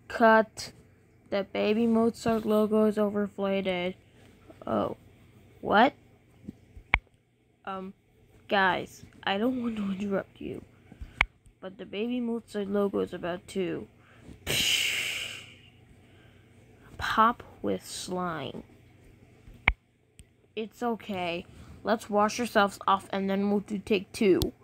Cut. The baby Mozart logo is overflated. Oh, what? Guys, I don't want to interrupt you, but the baby Mozart logo is about to pop with slime. It's okay. Let's wash ourselves off and then we'll do take 2.